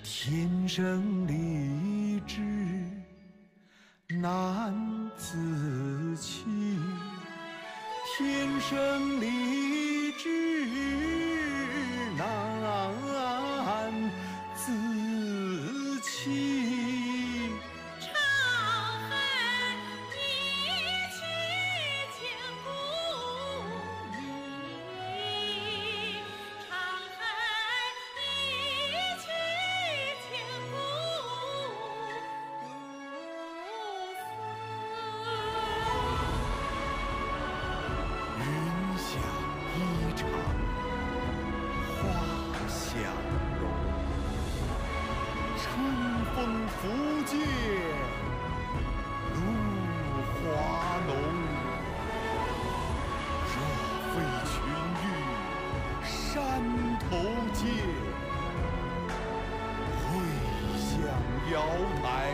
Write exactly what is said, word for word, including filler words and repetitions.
天生丽质难自弃，天生丽质难自弃。 沧海一曲千古意，沧海一曲千古思。 云想衣裳花想容，春风拂槛露华浓。若非群玉山头见，会向瑶台